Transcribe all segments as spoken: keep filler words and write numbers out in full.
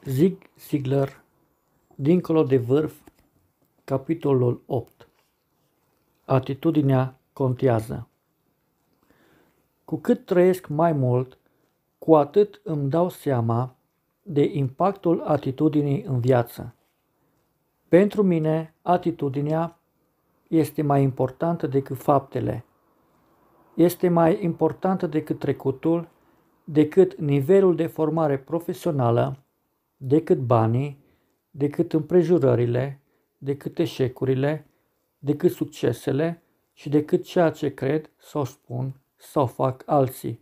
Zig Ziglar, Dincolo de vârf, capitolul opt. Atitudinea contează. Cu cât trăiesc mai mult, cu atât îmi dau seama de impactul atitudinii în viață. Pentru mine, atitudinea este mai importantă decât faptele. Este mai importantă decât trecutul, decât nivelul de formare profesională, decât banii, decât împrejurările, decât eșecurile, decât succesele și decât ceea ce cred sau spun sau fac alții.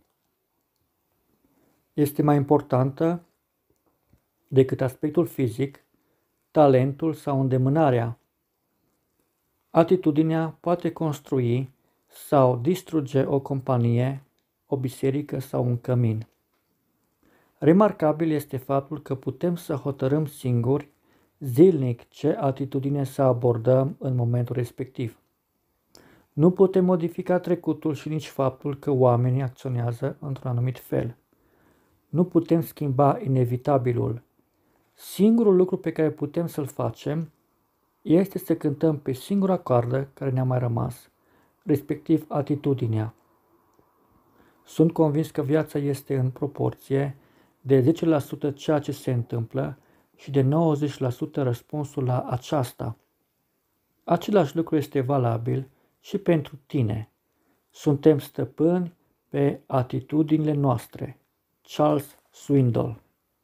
Este mai importantă decât aspectul fizic, talentul sau îndemânarea. Atitudinea poate construi sau distruge o companie, o biserică sau un cămin. Remarcabil este faptul că putem să hotărâm singuri zilnic ce atitudine să abordăm în momentul respectiv. Nu putem modifica trecutul și nici faptul că oamenii acționează într-un anumit fel. Nu putem schimba inevitabilul. Singurul lucru pe care putem să-l facem este să cântăm pe singura coardă care ne-a mai rămas, respectiv atitudinea. Sunt convins că viața este în proporție de zece la sută ceea ce se întâmplă și de nouăzeci la sută răspunsul la aceasta. Același lucru este valabil și pentru tine. Suntem stăpâni pe atitudinile noastre. Charles Swindoll.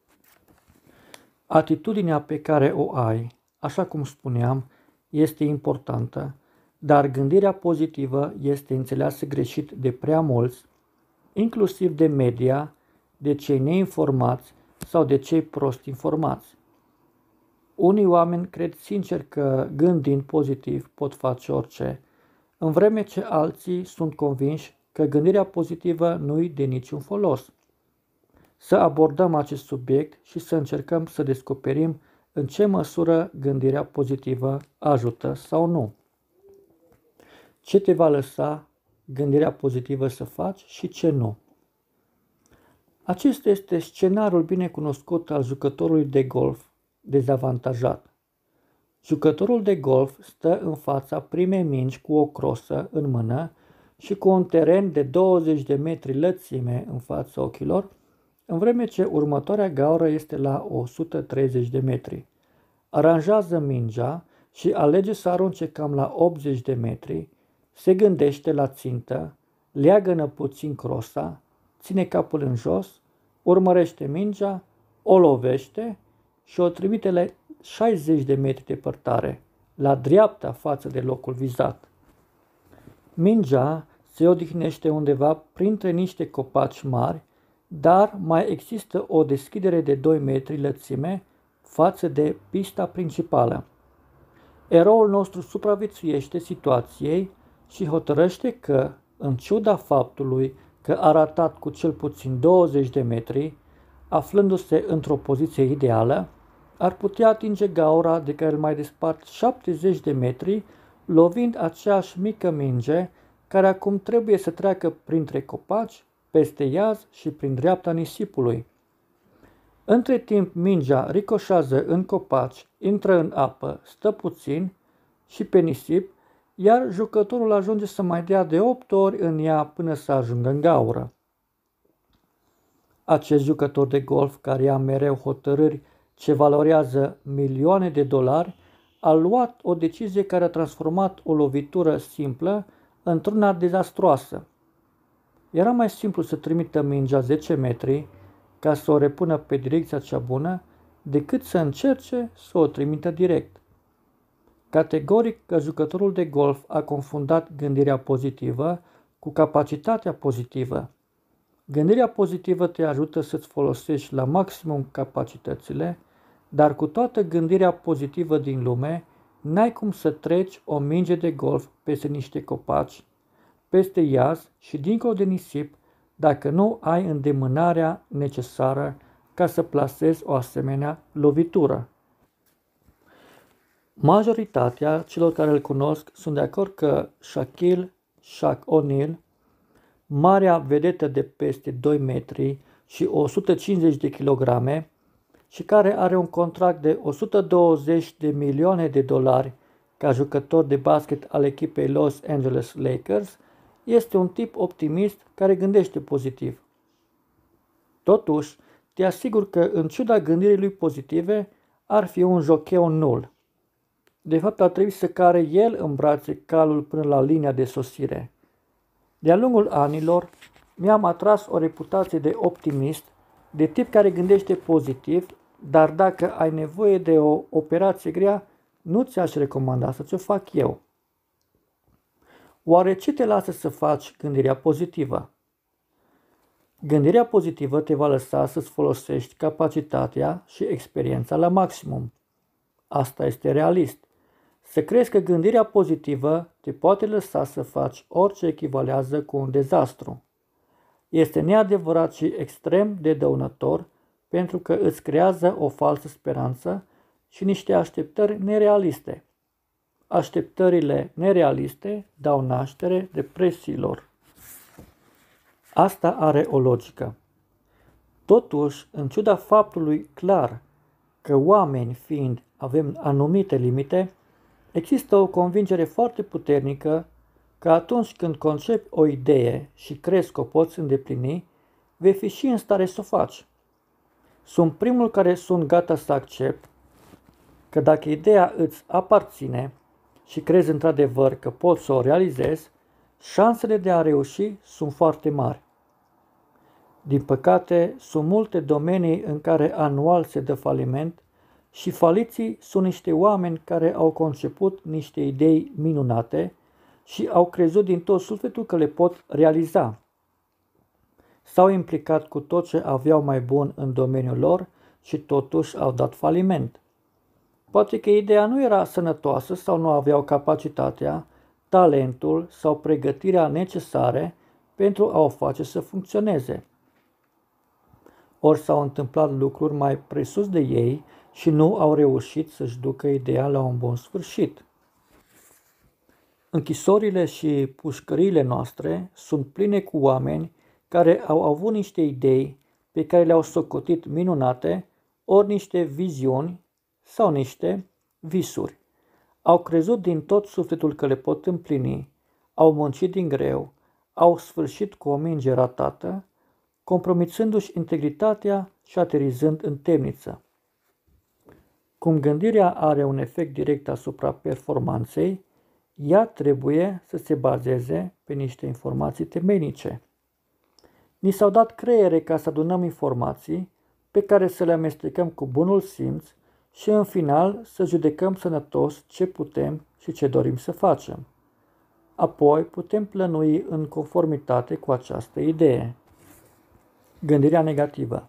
Atitudinea pe care o ai, așa cum spuneam, este importantă, dar gândirea pozitivă este înțeleasă greșit de prea mulți, inclusiv de media, de cei neinformați sau de cei prost informați. Unii oameni cred sincer că gândind pozitiv pot face orice, în vreme ce alții sunt convinși că gândirea pozitivă nu-i de niciun folos. Să abordăm acest subiect și să încercăm să descoperim în ce măsură gândirea pozitivă ajută sau nu. Ce te va lăsa gândirea pozitivă să faci și ce nu. Acesta este scenariul bine cunoscut al jucătorului de golf dezavantajat. Jucătorul de golf stă în fața primei mingi cu o crosă în mână și cu un teren de douăzeci de metri lățime în fața ochilor, în vreme ce următoarea gaură este la o sută treizeci de metri. Aranjează mingea și alege să arunce cam la optzeci de metri, se gândește la țintă, leagănă puțin crosa, ține capul în jos, urmărește mingea, o lovește și o trimite la șaizeci de metri departare, la dreapta față de locul vizat. Mingea se odihnește undeva printre niște copaci mari, dar mai există o deschidere de doi metri lățime față de pista principală. Eroul nostru supraviețuiește situației și hotărăște că, în ciuda faptului că a ratat cu cel puțin douăzeci de metri, aflându-se într-o poziție ideală, ar putea atinge gaura de care îl mai despart șaptezeci de metri, lovind aceeași mică minge care acum trebuie să treacă printre copaci, peste iaz și prin dreapta nisipului. Între timp, mingea ricoșează în copaci, intră în apă, stă puțin și pe nisip, iar jucătorul ajunge să mai dea de opt ori în ea până să ajungă în gaură. Acest jucător de golf, care ia mereu hotărâri ce valorează milioane de dolari, a luat o decizie care a transformat o lovitură simplă într-una dezastroasă. Era mai simplu să trimită mingea zece metri ca să o repună pe direcția cea bună, decât să încerce să o trimită direct. Categoric că jucătorul de golf a confundat gândirea pozitivă cu capacitatea pozitivă. Gândirea pozitivă te ajută să-ți folosești la maximum capacitățile, dar cu toată gândirea pozitivă din lume, n-ai cum să treci o minge de golf peste niște copaci, peste iaz și dincolo de nisip, dacă nu ai îndemânarea necesară ca să plasezi o asemenea lovitură. Majoritatea celor care îl cunosc sunt de acord că Shaquille Shaq O'Neal, marea vedetă de peste doi metri și o sută cincizeci de kilograme, și care are un contract de o sută douăzeci de milioane de dolari ca jucător de basket al echipei Los Angeles Lakers, este un tip optimist care gândește pozitiv. Totuși, te asigur că, în ciuda gândirii lui pozitive, ar fi un jocheu nul. De fapt, ar trebui să care el în brațe calul până la linia de sosire. De-a lungul anilor, mi-am atras o reputație de optimist, de tip care gândește pozitiv, dar dacă ai nevoie de o operație grea, nu ți-aș recomanda să ți-o fac eu. Oare ce te lasă să faci gândirea pozitivă? Gândirea pozitivă te va lăsa să-ți folosești capacitatea și experiența la maximum. Asta este realist. Să crezi că gândirea pozitivă te poate lăsa să faci orice echivalează cu un dezastru. Este neadevărat și extrem de dăunător pentru că îți creează o falsă speranță și niște așteptări nerealiste. Așteptările nerealiste dau naștere depresiilor. Asta are o logică. Totuși, în ciuda faptului clar că oameni fiind avem anumite limite, există o convingere foarte puternică că atunci când concepi o idee și crezi că o poți îndeplini, vei fi și în stare să o faci. Sunt primul care sunt gata să accept că dacă ideea îți aparține și crezi într-adevăr că poți să o realizezi, șansele de a reuși sunt foarte mari. Din păcate, sunt multe domenii în care anual se dă faliment și faliții sunt niște oameni care au conceput niște idei minunate și au crezut din tot sufletul că le pot realiza. S-au implicat cu tot ce aveau mai bun în domeniul lor și totuși au dat faliment. Poate că ideea nu era sănătoasă sau nu aveau capacitatea, talentul sau pregătirea necesare pentru a o face să funcționeze. Ori s-au întâmplat lucruri mai presus de ei și nu au reușit să-și ducă ideea la un bun sfârșit. Închisorile și pușcăriile noastre sunt pline cu oameni care au avut niște idei pe care le-au socotit minunate, ori niște viziuni sau niște visuri. Au crezut din tot sufletul că le pot împlini, au muncit din greu, au sfârșit cu o minge ratată, compromițându-și integritatea și aterizând în temniță. Cum gândirea are un efect direct asupra performanței, ea trebuie să se bazeze pe niște informații temeinice. Ni s-au dat creiere ca să adunăm informații pe care să le amestecăm cu bunul simț și în final să judecăm sănătos ce putem și ce dorim să facem. Apoi putem plănui în conformitate cu această idee. Gândirea negativă.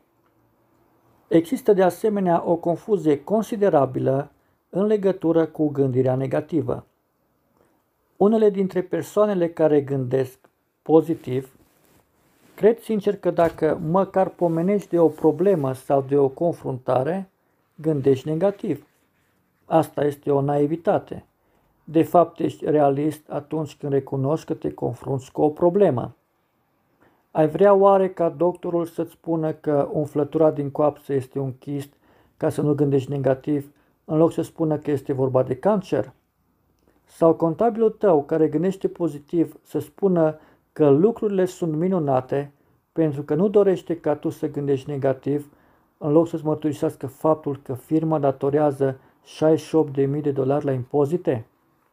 Există de asemenea o confuzie considerabilă în legătură cu gândirea negativă. Unele dintre persoanele care gândesc pozitiv cred sincer că dacă măcar pomenești de o problemă sau de o confruntare, gândești negativ. Asta este o naivitate. De fapt, ești realist atunci când recunoști că te confrunți cu o problemă. Ai vrea oare ca doctorul să-ți spună că umflătura din coapsă este un chist ca să nu gândești negativ, în loc să spună că este vorba de cancer? Sau contabilul tău care gândește pozitiv să spună că lucrurile sunt minunate pentru că nu dorește ca tu să gândești negativ, în loc să-ți mărturisească faptul că firma datorează șaizeci și opt de mii de dolari la impozite?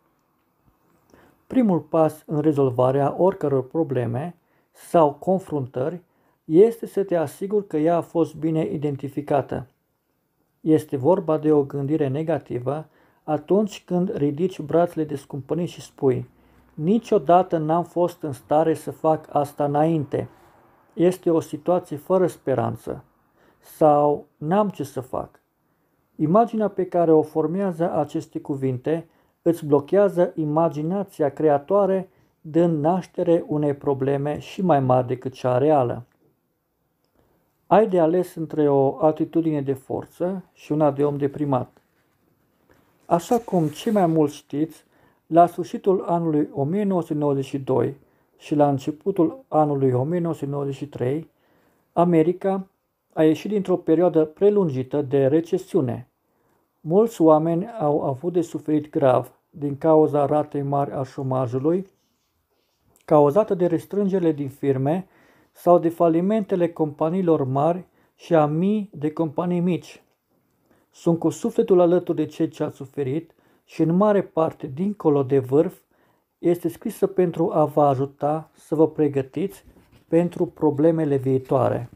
Primul pas în rezolvarea oricăror probleme sau confruntări este să te asiguri că ea a fost bine identificată. Este vorba de o gândire negativă atunci când ridici brațele descumpănit și spui: niciodată n-am fost în stare să fac asta înainte. Este o situație fără speranță. Sau n-am ce să fac. Imaginea pe care o formează aceste cuvinte îți blochează imaginația creatoare, dând naștere unei probleme și mai mari decât cea reală. Ai de ales între o atitudine de forță și una de om deprimat. Așa cum cei mai mulți știți, la sfârșitul anului o mie nouă sute nouăzeci și doi și la începutul anului o mie nouă sute nouăzeci și trei, America a ieșit dintr-o perioadă prelungită de recesiune. Mulți oameni au avut de suferit grav din cauza ratei mari a șomajului, cauzată de restrângerile din firme sau de falimentele companiilor mari și a mii de companii mici. Sunt cu sufletul alături de cei ce ați suferit și în mare parte, dincolo de vârf, este scrisă pentru a vă ajuta să vă pregătiți pentru problemele viitoare.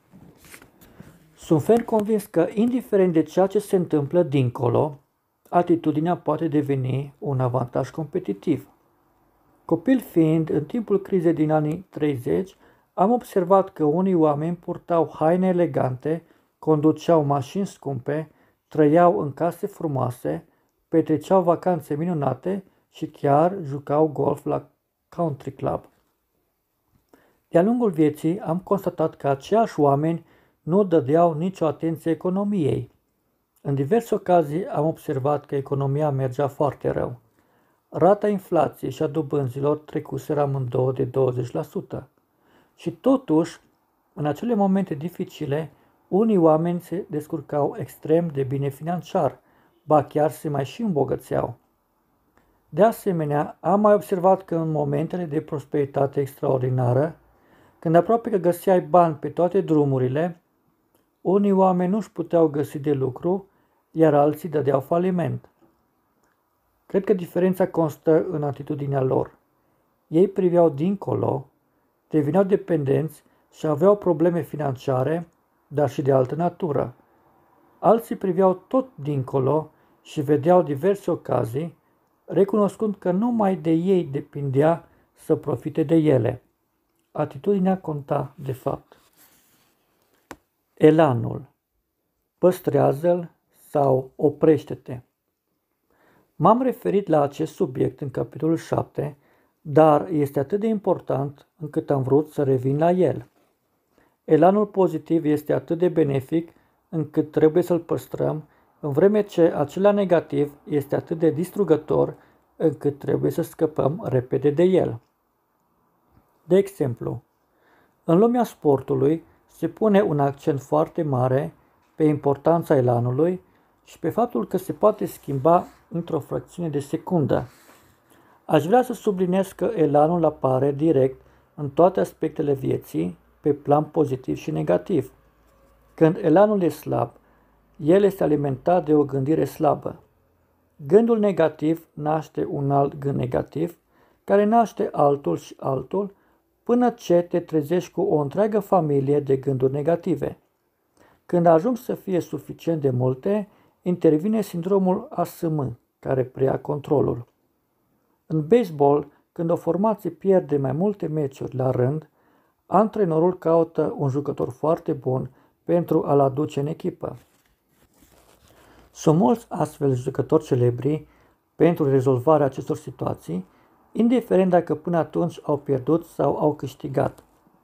Sunt ferm convins că, indiferent de ceea ce se întâmplă dincolo, atitudinea poate deveni un avantaj competitiv. Copil fiind, în timpul crizei din anii treizeci, am observat că unii oameni purtau haine elegante, conduceau mașini scumpe, trăiau în case frumoase, petreceau vacanțe minunate și chiar jucau golf la country club. De-a lungul vieții am constatat că aceiași oameni nu dădeau nicio atenție economiei. În diverse ocazii am observat că economia mergea foarte rău. Rata inflației și a dobânzilor trecuseră amândouă de douăzeci la sută. Și totuși, în acele momente dificile, unii oameni se descurcau extrem de bine financiar, ba chiar se mai și îmbogățeau. De asemenea, am mai observat că în momentele de prosperitate extraordinară, când aproape că găseai bani pe toate drumurile, unii oameni nu-și puteau găsi de lucru, iar alții dădeau faliment. Cred că diferența constă în atitudinea lor. Ei priveau dincolo, deveneau dependenți și aveau probleme financiare, dar și de altă natură. Alții priveau tot dincolo și vedeau diverse ocazii, recunoscând că numai de ei depindea să profite de ele. Atitudinea conta de fapt. Elanul. Păstrează-l sau oprește-te. M-am referit la acest subiect în capitolul șapte, dar este atât de important încât am vrut să revin la el. Elanul pozitiv este atât de benefic încât trebuie să-l păstrăm, în vreme ce acela negativ este atât de distrugător încât trebuie să scăpăm repede de el. De exemplu, în lumea sportului se pune un accent foarte mare pe importanța elanului și pe faptul că se poate schimba într-o fracțiune de secundă. Aș vrea să subliniez că elanul apare direct în toate aspectele vieții, pe plan pozitiv și negativ. Când elanul e slab, el este alimentat de o gândire slabă. Gândul negativ naște un alt gând negativ, care naște altul și altul, până ce te trezești cu o întreagă familie de gânduri negative. Când ajung să fie suficient de multe, intervine sindromul A S M, care preia controlul. În baseball, când o formație pierde mai multe meciuri la rând, antrenorul caută un jucător foarte bun pentru a-l aduce în echipă. Sunt mulți astfel jucători celebri pentru rezolvarea acestor situații, indiferent dacă până atunci au pierdut sau au câștigat.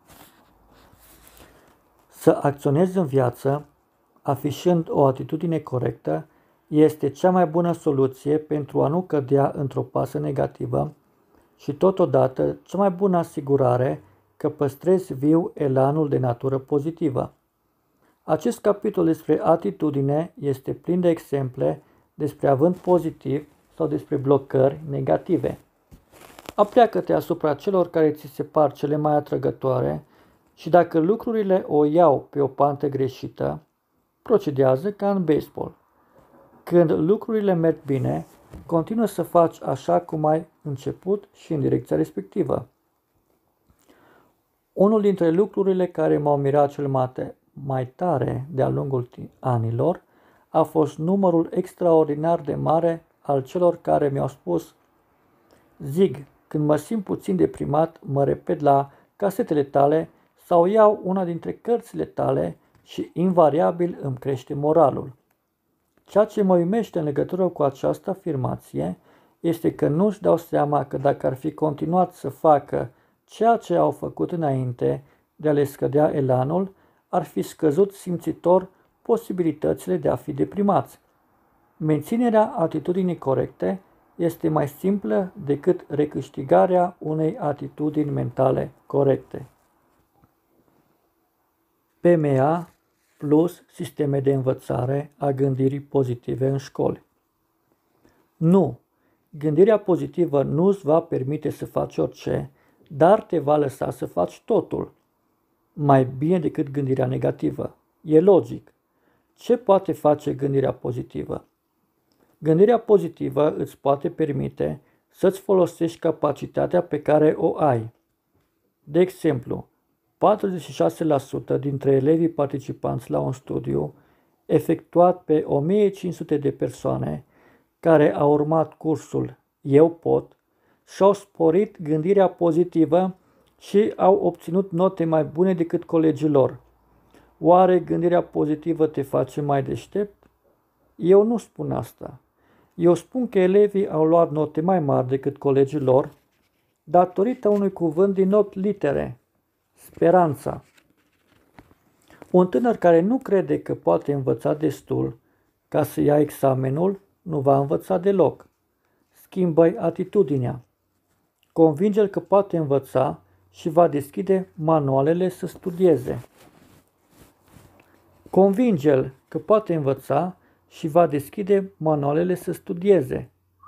Să acționezi în viață, afișând o atitudine corectă, este cea mai bună soluție pentru a nu cădea într-o pasă negativă și totodată cea mai bună asigurare că păstrezi viu elanul de natură pozitivă. Acest capitol despre atitudine este plin de exemple despre avânt pozitiv sau despre blocări negative. Apleacă-te asupra celor care ți se par cele mai atrăgătoare și dacă lucrurile o iau pe o pantă greșită, procedează ca în baseball. Când lucrurile merg bine, continuă să faci așa cum ai început și în direcția respectivă. Unul dintre lucrurile care m-au mirat cel mai tare de-a lungul anilor a fost numărul extraordinar de mare al celor care mi-au spus: Zig, când mă simt puțin deprimat, mă repet la casetele tale sau iau una dintre cărțile tale și invariabil îmi crește moralul. Ceea ce mă uimește în legătură cu această afirmație este că nu-și dau seama că dacă ar fi continuat să facă ceea ce au făcut înainte de a le scădea elanul, ar fi scăzut simțitor posibilitățile de a fi deprimați. Menținerea atitudinii corecte este mai simplă decât recâștigarea unei atitudini mentale corecte. P M A plus sisteme de învățare a gândirii pozitive în școli. Nu, gândirea pozitivă nu îți va permite să faci orice, dar te va lăsa să faci totul. Mai bine decât gândirea negativă. E logic. Ce poate face gândirea pozitivă? Gândirea pozitivă îți poate permite să-ți folosești capacitatea pe care o ai. De exemplu, patruzeci și șase la sută dintre elevii participanți la un studiu efectuat pe o mie cinci sute de persoane care au urmat cursul Eu Pot și-au sporit gândirea pozitivă și au obținut note mai bune decât colegii lor. Oare gândirea pozitivă te face mai deștept? Eu nu spun asta. Eu spun că elevii au luat note mai mari decât colegii lor datorită unui cuvânt din opt litere, speranța. Un tânăr care nu crede că poate învăța destul ca să ia examenul, nu va învăța deloc. Schimbă-i atitudinea. Convinge-l că poate învăța și va deschide manualele să studieze. Convinge-l că poate învăța și va deschide manualele să studieze.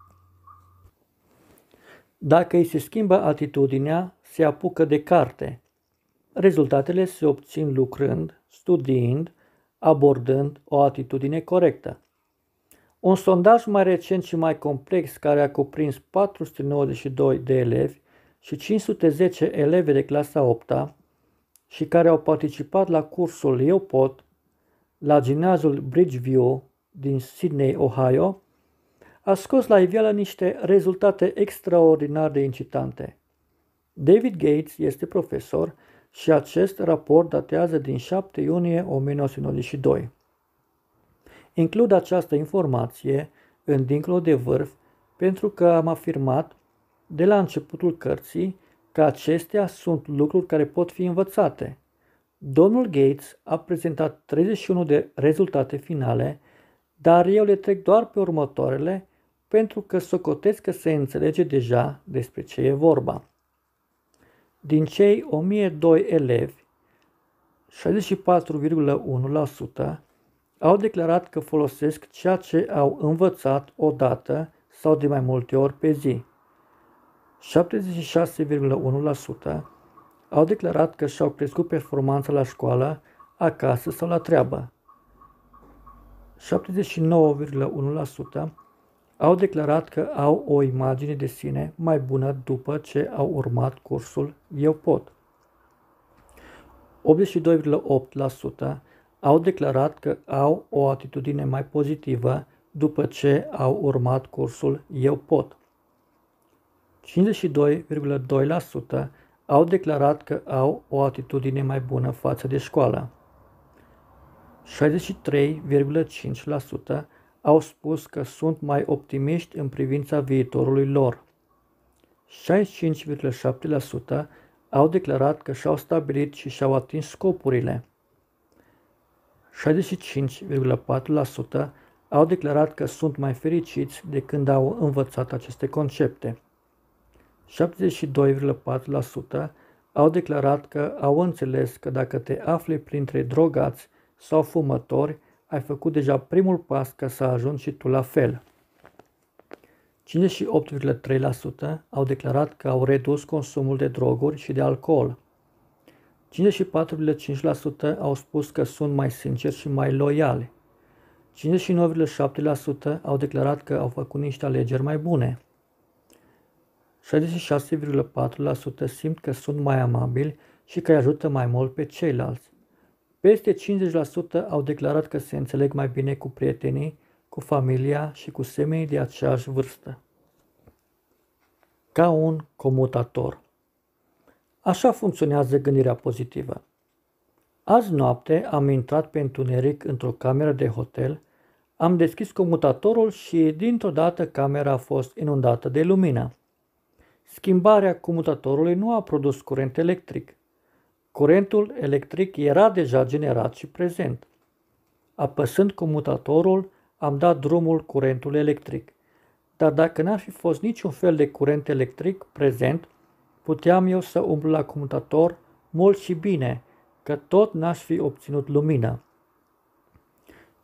Dacă îi se schimbă atitudinea, se apucă de carte. Rezultatele se obțin lucrând, studiind, abordând o atitudine corectă. Un sondaj mai recent și mai complex care a cuprins patru sute nouăzeci și doi de elevi și cinci sute zece eleve de clasa a opta și care au participat la cursul Eu Pot la gimnaziul Bridgeview din Sydney, Ohio, a scos la iveală niște rezultate extraordinar de incitante. David Gates este profesor și acest raport datează din șapte iunie o mie nouă sute nouăzeci și doi. Includ această informație în dincolo de vârf pentru că am afirmat de la începutul cărții că acestea sunt lucruri care pot fi învățate. Domnul Gates a prezentat treizeci și unu de rezultate finale, dar eu le trec doar pe următoarele pentru că socotesc că se înțelege deja despre ce e vorba. Din cei o mie doi elevi, șaizeci și patru virgulă unu la sută au declarat că folosesc ceea ce au învățat odată sau de mai multe ori pe zi. șaptezeci și șase virgulă unu la sută au declarat că și-au crescut performanța la școală, acasă sau la treabă. șaptezeci și nouă virgulă unu la sută au declarat că au o imagine de sine mai bună după ce au urmat cursul Eu Pot. optzeci și doi virgulă opt la sută au declarat că au o atitudine mai pozitivă după ce au urmat cursul Eu Pot. cincizeci și doi virgulă doi la sută au declarat că au o atitudine mai bună față de școală. șaizeci și trei virgulă cinci la sută au spus că sunt mai optimiști în privința viitorului lor. șaizeci și cinci virgulă șapte la sută au declarat că și-au stabilit și și-au atins scopurile. șaizeci și cinci virgulă patru la sută au declarat că sunt mai fericiți de când au învățat aceste concepte. șaptezeci și doi virgulă patru la sută au declarat că au înțeles că dacă te afli printre drogați sau fumători, ai făcut deja primul pas ca să ajungi și tu la fel. cincizeci și opt virgulă trei la sută au declarat că au redus consumul de droguri și de alcool. cincizeci și patru virgulă cinci la sută au spus că sunt mai sinceri și mai loiali. cincizeci și nouă virgulă șapte la sută au declarat că au făcut niște alegeri mai bune. șaizeci și șase virgulă patru la sută simt că sunt mai amabili și că îi ajută mai mult pe ceilalți. Peste cincizeci la sută au declarat că se înțeleg mai bine cu prietenii, cu familia și cu semenii de aceeași vârstă. Ca un comutator. Așa funcționează gândirea pozitivă. Azi noapte am intrat pe întuneric într-o cameră de hotel, am deschis comutatorul și dintr-o dată camera a fost inundată de lumină. Schimbarea comutatorului nu a produs curent electric. Curentul electric era deja generat și prezent. Apăsând comutatorul, am dat drumul curentului electric. Dar dacă n-ar fi fost niciun fel de curent electric prezent, puteam eu să umblu la comutator mult și bine, că tot n-aș fi obținut lumină.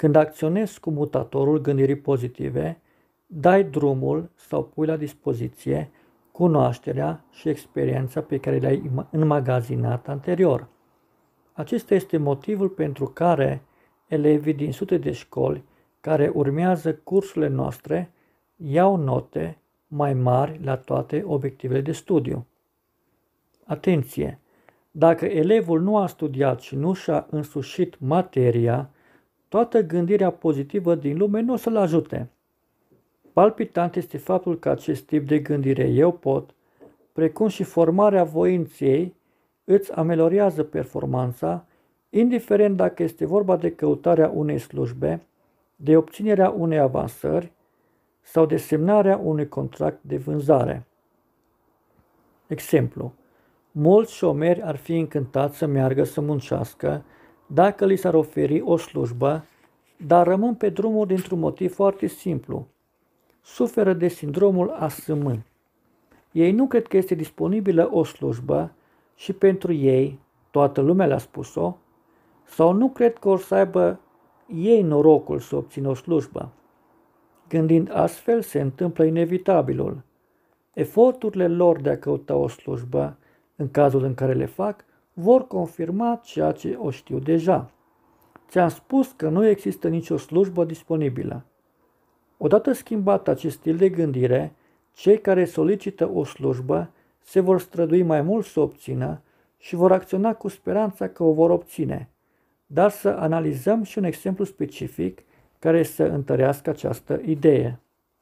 Când acționezi cu mutatorul gândirii pozitive, dai drumul sau pui la dispoziție cunoașterea și experiența pe care le-ai înmagazinat anterior. Acesta este motivul pentru care elevii din sute de școli care urmează cursurile noastre iau note mai mari la toate obiectivele de studiu. Atenție! Dacă elevul nu a studiat și nu și-a însușit materia, toată gândirea pozitivă din lume nu o să-l ajute. Palpitant este faptul că acest tip de gândire eu pot, precum și formarea voinței, îți ameliorează performanța, indiferent dacă este vorba de căutarea unei slujbe, de obținerea unei avansări sau de semnarea unui contract de vânzare. Exemplu: mulți șomeri ar fi încântați să meargă să muncească dacă li s-ar oferi o slujbă, dar rămân pe drumul dintr-un motiv foarte simplu. Suferă de sindromul A S M. Ei nu cred că este disponibilă o slujbă și pentru ei, toată lumea le-a spus-o, sau nu cred că or să aibă ei norocul să obțină o slujbă. Gândind astfel, se întâmplă inevitabilul. Eforturile lor de a căuta o slujbă, în cazul în care le fac, vor confirma ceea ce o știu deja. Ți-am spus că nu există nicio slujbă disponibilă. Odată schimbat acest stil de gândire, cei care solicită o slujbă se vor strădui mai mult să o obțină și vor acționa cu speranța că o vor obține. Dar să analizăm și un exemplu specific care să întărească această idee.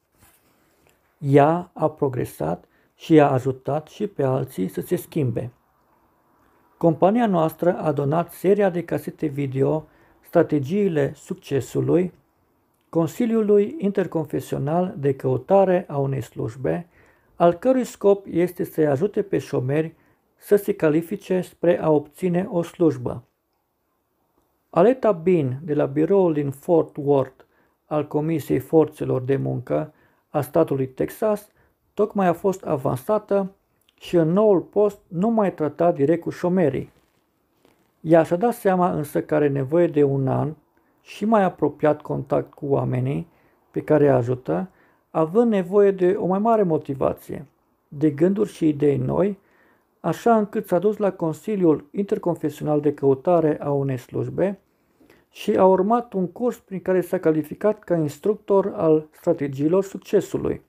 Ea a progresat și i-a ajutat și pe alții să se schimbe. Compania noastră a donat seria de casete video Strategiile succesului Consiliului Interconfesional de Căutare a unei slujbe, al cărui scop este să-i ajute pe șomeri să se califice spre a obține o slujbă. Aleta Bean de la biroul din Fort Worth al Comisiei Forțelor de Muncă a statului Texas tocmai a fost avansată și în noul post nu mai trata direct cu șomerii. Ea și-a dat seama însă că are nevoie de un an și mai apropiat contact cu oamenii pe care îi ajută, având nevoie de o mai mare motivație, de gânduri și idei noi, așa încât s-a dus la Consiliul Interconfesional de Căutare a unei slujbe și a urmat un curs prin care s-a calificat ca instructor al strategiilor succesului.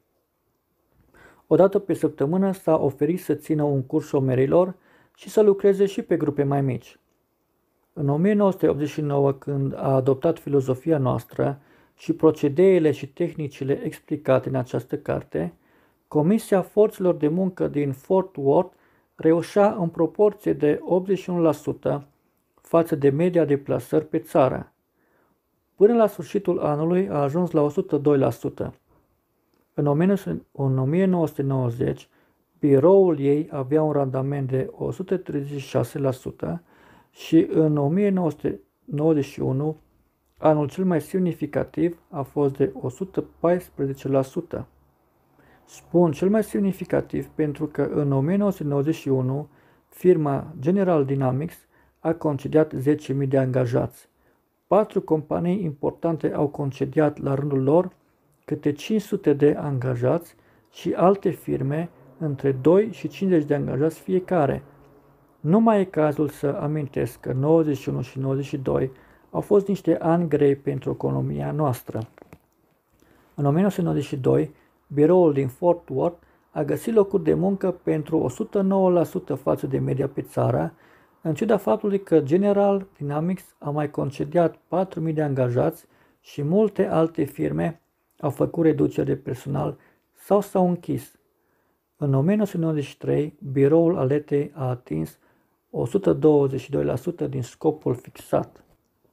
Odată pe săptămână s-a oferit să țină un curs șomerilor și să lucreze și pe grupe mai mici. În o mie nouă sute optzeci și nouă, când a adoptat filozofia noastră și procedeele și tehnicile explicate în această carte, Comisia Forțelor de Muncă din Fort Worth reușea în proporție de optzeci și unu la sută față de media de plasări pe țară. Până la sfârșitul anului a ajuns la o sută doi la sută. În o mie nouă sute nouăzeci, biroul ei avea un randament de o sută treizeci și șase la sută și în o mie nouă sute nouăzeci și unu, anul cel mai semnificativ a fost de o sută paisprezece la sută. Spun cel mai semnificativ pentru că în o mie nouă sute nouăzeci și unu firma General Dynamics a concediat zece mii de angajați. Patru companii importante au concediat la rândul lor câte cinci sute de angajați și alte firme între doi și cincizeci de angajați fiecare. Nu mai e cazul să amintesc că nouăzeci și unu și nouăzeci și doi au fost niște ani grei pentru economia noastră. În o mie nouă sute nouăzeci și doi, biroul din Fort Worth a găsit locuri de muncă pentru o sută nouă la sută față de media pe țară, în ciuda faptului că General Dynamics a mai concediat patru mii de angajați și multe alte firme au făcut reduceri de personal sau s-au închis. În o mie nouă sute nouăzeci și trei, biroul Aletei a atins o sută douăzeci și doi la sută din scopul fixat.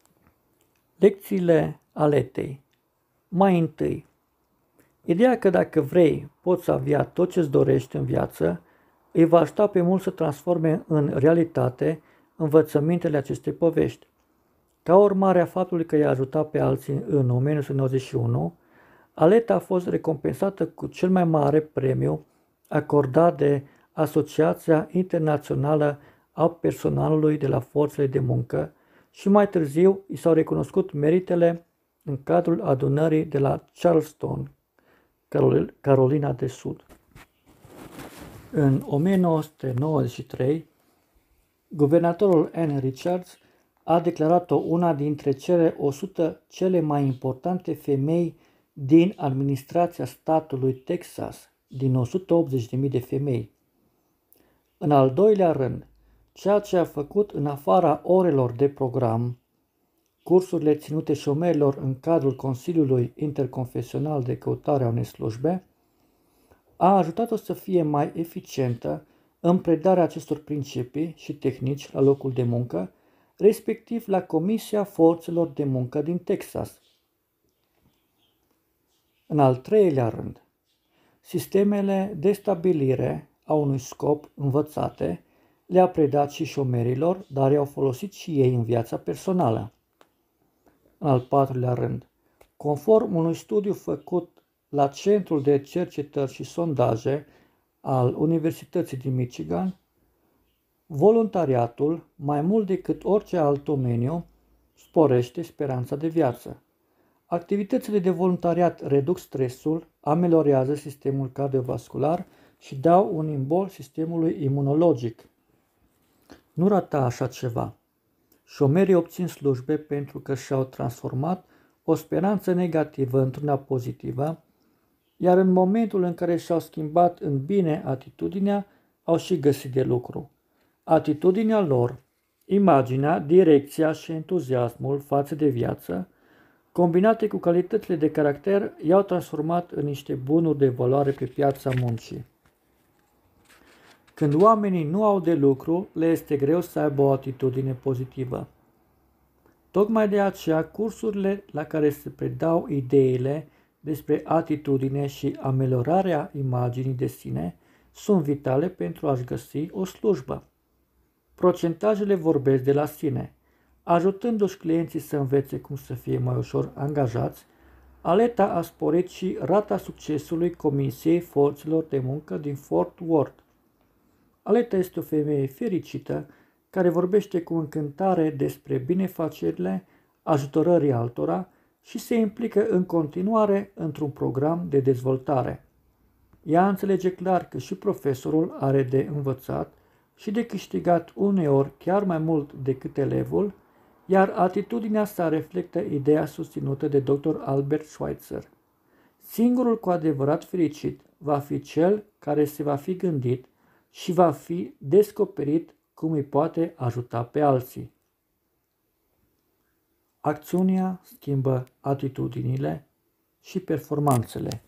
Lecțiile Aletei. Mai întâi, ideea că dacă vrei, poți avea tot ce-ți dorești în viață, îi va ajuta pe mulți să transforme în realitate învățămintele acestei povești. Ca urmare a faptului că i-a ajutat pe alții în o mie nouă sute nouăzeci și unu, Aleta a fost recompensată cu cel mai mare premiu acordat de Asociația Internațională a Personalului de la Forțele de Muncă și mai târziu i s-au recunoscut meritele în cadrul adunării de la Charleston, Carolina de Sud. În o mie nouă sute nouăzeci și trei, guvernatorul Ann Richards a declarat-o una dintre cele o sută cele mai importante femei din administrația statului Texas, din o sută optzeci de mii de femei. În al doilea rând, ceea ce a făcut în afara orelor de program, cursurile ținute șomerilor în cadrul Consiliului Interconfesional de Căutare a unei slujbe, a ajutat-o să fie mai eficientă în predarea acestor principii și tehnici la locul de muncă, respectiv la Comisia Forțelor de Muncă din Texas. În al treilea rând, sistemele de stabilire a unui scop învățate le-a predat și șomerilor, dar i-au folosit și ei în viața personală. În al patrulea rând, conform unui studiu făcut la Centrul de Cercetări și Sondaje al Universității din Michigan, voluntariatul, mai mult decât orice alt domeniu, sporește speranța de viață. Activitățile de voluntariat reduc stresul, ameliorează sistemul cardiovascular și dau un imbol sistemului imunologic. Nu rata așa ceva. Șomerii obțin slujbe pentru că și-au transformat o speranță negativă într-una pozitivă, iar în momentul în care și-au schimbat în bine atitudinea, au și găsit de lucru. Atitudinea lor, imaginea, direcția și entuziasmul față de viață, combinate cu calitățile de caracter, i-au transformat în niște bunuri de valoare pe piața muncii. Când oamenii nu au de lucru, le este greu să aibă o atitudine pozitivă. Tocmai de aceea, cursurile la care se predau ideile despre atitudine și ameliorarea imaginii de sine sunt vitale pentru a-și găsi o slujbă. Procentajele vorbesc de la sine. Ajutându-și clienții să învețe cum să fie mai ușor angajați, Aleta a sporit și rata succesului Comisiei Forțelor de Muncă din Fort Worth. Aleta este o femeie fericită care vorbește cu încântare despre binefacerile ajutorării altora și se implică în continuare într-un program de dezvoltare. Ea înțelege clar că și profesorul are de învățat și de câștigat uneori chiar mai mult decât elevul, iar atitudinea sa reflectă ideea susținută de doctor Albert Schweitzer. Singurul cu adevărat fericit va fi cel care se va fi gândit și va fi descoperit cum îi poate ajuta pe alții. Acțiunea schimbă atitudinile și performanțele.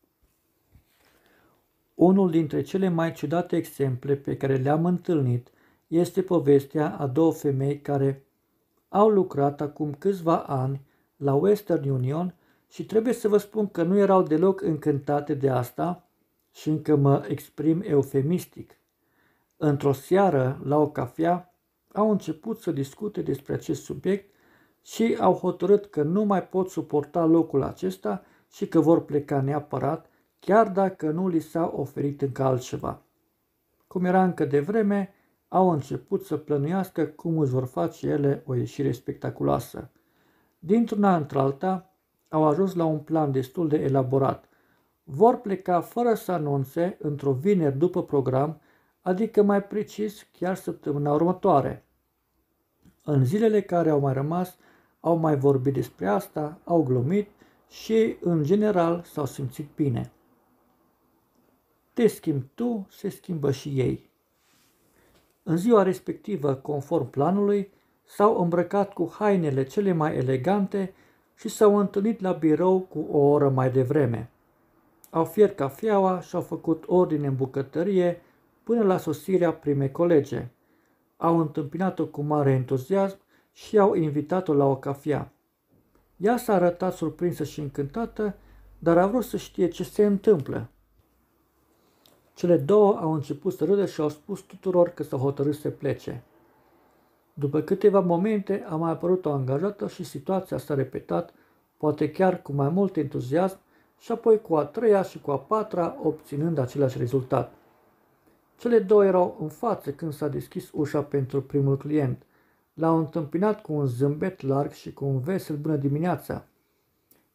Unul dintre cele mai ciudate exemple pe care le-am întâlnit este povestea a două femei care au lucrat acum câțiva ani la Western Union și trebuie să vă spun că nu erau deloc încântate de asta și încă mă exprim eufemistic. Într-o seară, la o cafea, au început să discute despre acest subiect și au hotărât că nu mai pot suporta locul acesta și că vor pleca neapărat, chiar dacă nu li s-a oferit încă altceva. Cum era încă de vreme, au început să plănuiască cum își vor face ele o ieșire spectaculoasă. Dintr-una într-alta, au ajuns la un plan destul de elaborat. Vor pleca fără să anunțe într-o vineri după program, adică mai precis chiar săptămâna următoare. În zilele care au mai rămas, au mai vorbit despre asta, au glumit și, în general, s-au simțit bine. Te schimbi tu, se schimbă și ei. În ziua respectivă, conform planului, s-au îmbrăcat cu hainele cele mai elegante și s-au întâlnit la birou cu o oră mai devreme. Au fiert cafeaua și au făcut ordine în bucătărie până la sosirea primei colege. Au întâmpinat-o cu mare entuziasm și au invitat-o la o cafea. Ea s-a arătat surprinsă și încântată, dar a vrut să știe ce se întâmplă. Cele două au început să râdă și au spus tuturor că s-au hotărât să plece. După câteva momente a mai apărut o angajată și situația s-a repetat, poate chiar cu mai mult entuziasm, și apoi cu a treia și cu a patra, obținând același rezultat. Cele două erau în față când s-a deschis ușa pentru primul client. L-au întâmpinat cu un zâmbet larg și cu un vesel bună dimineața.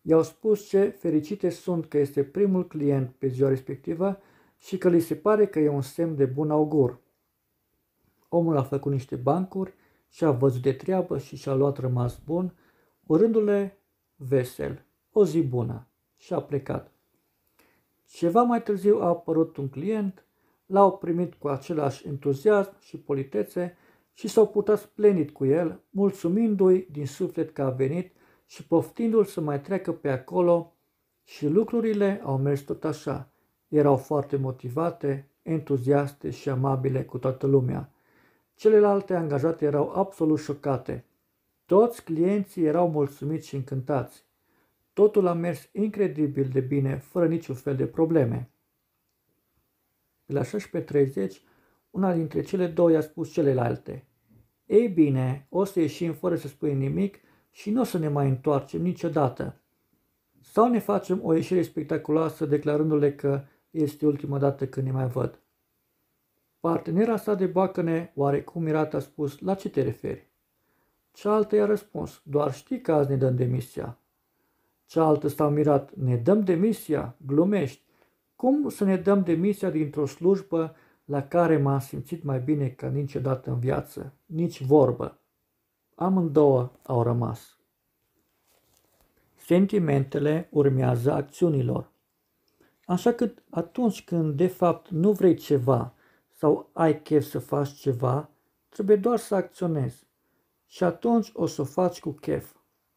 I-au spus ce fericite sunt că este primul client pe ziua respectivă și că li se pare că e un semn de bun augur. Omul a făcut niște bancuri și a văzut de treabă și și-a luat rămas bun, urându-le vesel, o zi bună, și a plecat. Ceva mai târziu a apărut un client, l-au primit cu același entuziasm și politețe și s-au purtat splendid cu el, mulțumindu-i din suflet că a venit și poftindu-l să mai treacă pe acolo, și lucrurile au mers tot așa. Erau foarte motivate, entuziaste și amabile cu toată lumea. Celelalte angajate erau absolut șocate. Toți clienții erau mulțumiți și încântați. Totul a mers incredibil de bine, fără niciun fel de probleme. La șaisprezece treizeci, una dintre cele două i-a spus celelalte: "Ei bine, o să ieșim fără să spui nimic și nu o să ne mai întoarcem niciodată. Sau ne facem o ieșire spectaculoasă declarându-le că este ultima dată când ne mai văd." Partenera sa de bacăne, oarecum mirat, a spus: "La ce te referi?" Cealaltă i-a răspuns: "Doar știi că azi ne dăm demisia." Cealaltă s-a mirat: "Ne dăm demisia? Glumești. Cum să ne dăm demisia dintr-o slujbă la care m-am simțit mai bine ca niciodată în viață? Nici vorbă." Amândouă au rămas. Sentimentele urmează acțiunilor. Așa că atunci când de fapt nu vrei ceva sau ai chef să faci ceva, trebuie doar să acționezi. Și atunci o să o faci cu chef.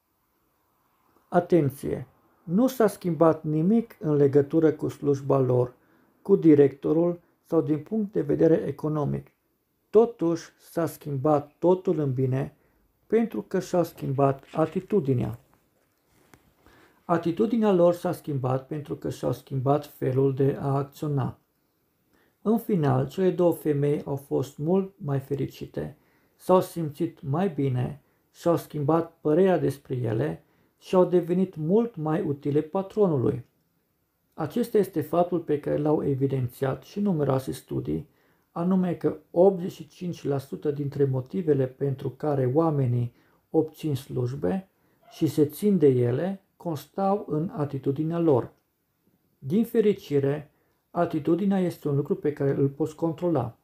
Atenție! Nu s-a schimbat nimic în legătură cu slujba lor, cu directorul sau din punct de vedere economic. Totuși s-a schimbat totul în bine pentru că și-au schimbat atitudinea. Atitudinea lor s-a schimbat pentru că și-au schimbat felul de a acționa. În final, cele două femei au fost mult mai fericite, s-au simțit mai bine, și-au schimbat părerea despre ele și au devenit mult mai utile patronului. Acesta este faptul pe care l-au evidențiat și numeroase studii, anume că optzeci și cinci la sută dintre motivele pentru care oamenii obțin slujbe și se țin de ele constau în atitudinea lor. Din fericire, atitudinea este un lucru pe care îl poți controla.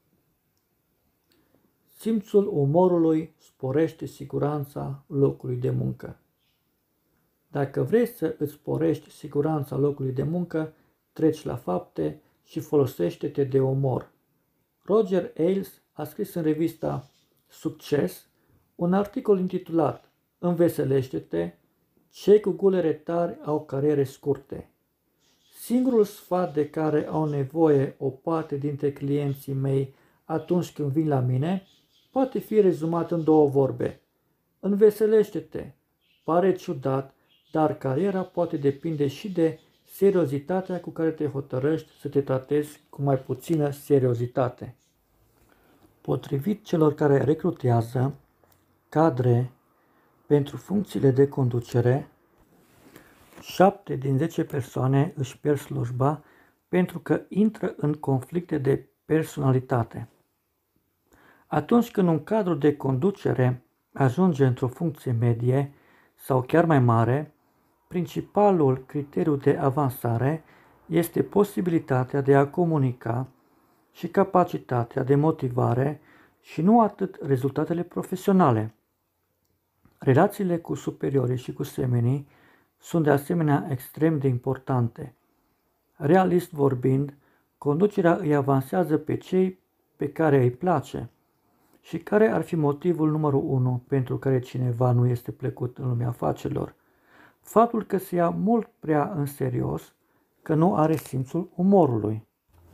Simțul umorului sporește siguranța locului de muncă. Dacă vrei să îți sporești siguranța locului de muncă, treci la fapte și folosește-te de umor. Roger Ailes a scris în revista Succes un articol intitulat "Înveselește-te, cei cu gulere tari au cariere scurte." Singurul sfat de care au nevoie o parte dintre clienții mei atunci când vin la mine poate fi rezumat în două vorbe: înveselește-te. Pare ciudat, dar cariera poate depinde și de seriozitatea cu care te hotărăști să te tratezi cu mai puțină seriozitate. Potrivit celor care recrutează cadre pentru funcțiile de conducere, șapte din zece persoane își pierd slujba pentru că intră în conflicte de personalitate. Atunci când un cadru de conducere ajunge într-o funcție medie sau chiar mai mare, principalul criteriu de avansare este posibilitatea de a comunica și capacitatea de motivare și nu atât rezultatele profesionale. Relațiile cu superiorii și cu semenii sunt de asemenea extrem de importante. Realist vorbind, conducerea îi avansează pe cei pe care îi place. Și care ar fi motivul numărul unu pentru care cineva nu este plăcut în lumea afacerilor? Faptul că se ia mult prea în serios, că nu are simțul umorului.